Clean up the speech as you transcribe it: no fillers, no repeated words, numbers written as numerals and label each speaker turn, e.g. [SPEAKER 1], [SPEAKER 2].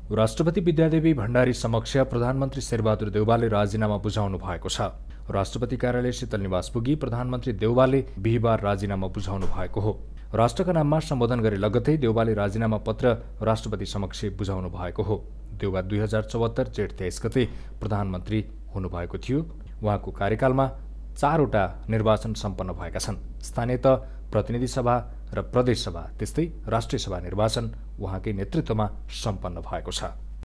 [SPEAKER 1] राष्ट्रपति विद्यादेवी भण्डारी समक्ष प्रधानमन्त्री शेरबहादुर देउवाले राजीनामा बुझाउनु भएको छ। राष्ट्रपति कार्यालय शीतल निवास पुगी प्रधानमन्त्री देउवाले बिहिबार राजीनामा बुझाउनु भएको हो। राष्ट्रका नाममा सम्बोधन गरे लगत्तै देउवाले राजीनामा पत्र राष्ट्रपति समक्ष बुझाउनु भएको हो। देउवा 2074 जेठ 23 गते प्रधानमन्त्री हुनुभएको थियो। उहाँको कार्यकालमा 4 वटा निर्वाचन सम्पन्न भएका छन्। स्थानीय तह, प्रतिनिधि सभा र प्रदेश सभा, त्यस्तै राष्ट्रिय सभा निर्वाचन उहाँकै नेतृत्वमा सम्पन्न भएको छ।